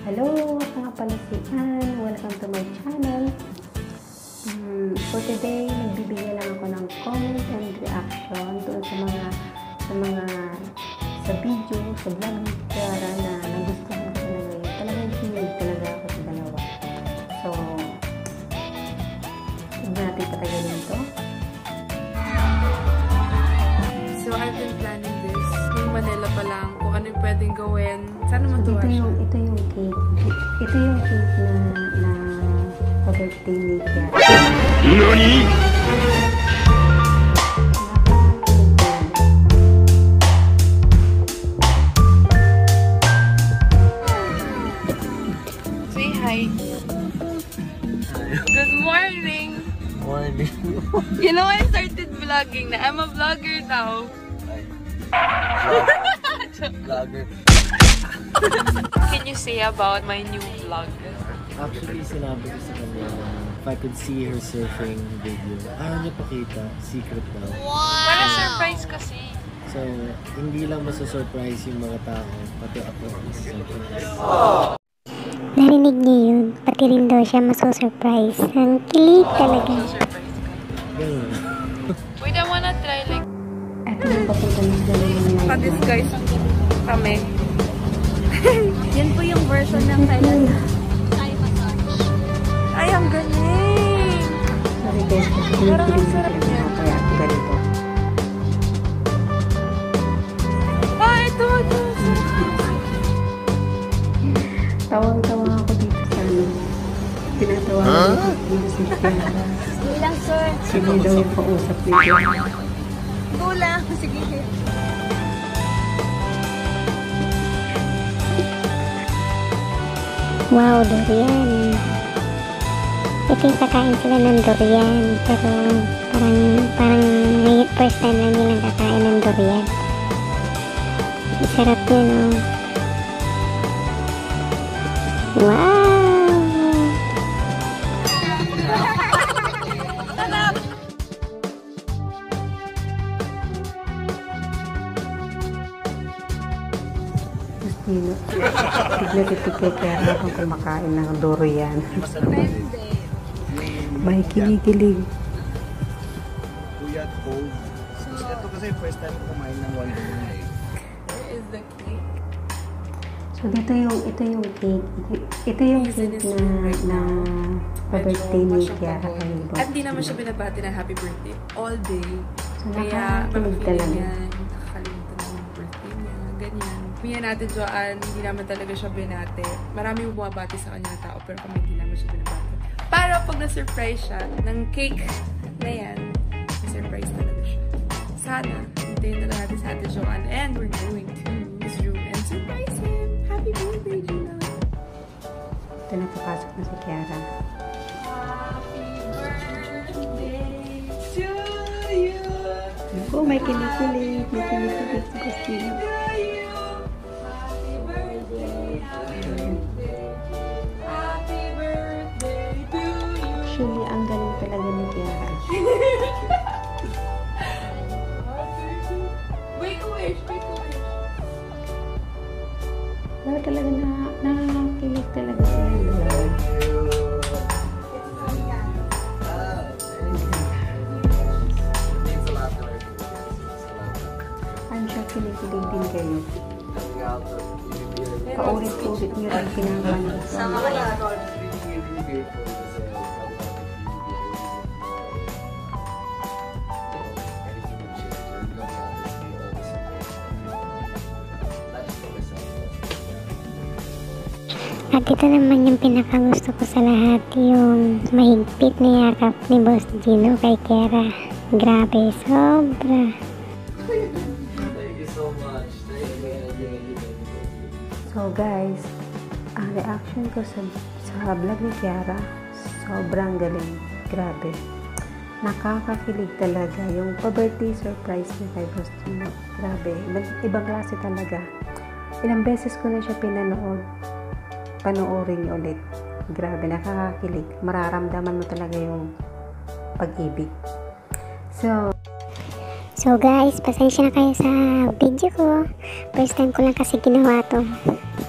Hello, ako nga pala si Ann. Welcome to my channel. For today, nagbibigay lang ako ng comment and reaction doon sa video, sa vlog ni Kiara na nagustuhan ko talaga yun. Talagang kinig talaga ako sa dalawa. So, huwag natin patagalin ito. So, I've been planning this. Yung Manila pa lang, kung ano yung pwedeng gawin. Sana matuwa siya. Ito yung cake. Ito yung cake na pa-birthday ni Kiara. NANI?! Say hi. Good morning! Morning. You know, I started vlogging na. I'm a vlogger now. Vlogger. Can you say about my new vlog? Actually, sinabi ko sa kanya na if I could see her surfing video, ayaw niya pakita. Secret daw. Wow! Para surprise kasi. So, hindi lang masusurprise yung mga tao, pati ako masusurprise. Narinig niya yun, pati rin daw siya masusurprise. Ang kilig talaga. Surprise ka. Ganun. Wait, I wanna try like... Ito yung papunta ng dalawa. Pa-disguise kami. Yan po yung version ng kailan. Ay, ang galing! Sorry guys, kasi Parang ang sarap niya. Kaya ganito. Ah, ito. Tawang-tawa ako dito sa ano. Tinatawagan ko dito si Kiara. Ilang sir? Sige daw yung pausap nito. Kulang. Sige. Wow, durian. Ito yung kakain sila ng durian. Pero parang ngayon first time lang nilang kakain ng durian. Sarap yun, oh. Wow! Gusto tignan kaya habang kumakain ng durian. May kinikilig. Kuya cold. Ito kasi first time kumain ng Wonder Woman. Where is the cake? So dito ito yung cake. Ito yung cake na pa-birthday ni Kiara. At di naman siya binabati na happy birthday all day. So Kaya nakakakilig talaga. nakakalimutan na yung birthday niya. Ganyan. Kuya natin Joanne, hindi naman talaga siya binate. Marami yung bumabati sa kanya na tao, pero kami hindi naman siya binabati. Para pag na-surprise siya ng cake na yan, na-surprise talaga siya. Sana, hintayin na lang natin sa atin Joanne. And we're going to his room and surprise him. Happy birthday, Joanne! Ito na papasok na si Kiara. Happy birthday to you! Oh, may kinikilig. May kinikilig si Christina. Happy birthday, happy birthday to you. Actually, ang galing talaga ni Kiara. Wait a wish. Pero talaga nakakilig talaga sila. I'm sure kinikilig din kayo. Paulit-ulit nyo rin pinangalan. Sama kayo. At ito naman yung pinakagusto ko sa lahat, yung mahigpit na yakap ni Boss Gino kay Kiara. Grabe, sobra. Thank you so much. So guys, ang reaction ko sa vlog ni Kiara, sobrang galing. Grabe. Nakakakilig talaga. Yung pa-birthday surprise niya kay Boss Gino. Grabe. Ibang klase talaga. Ilang beses ko na siya pinanood. Panoorin niyo ulit. Grabe, nakakakilig. Mararamdaman mo talaga yung pag-ibig. So guys, pasensya na kayo sa video ko. First time ko lang kasi ginawa to.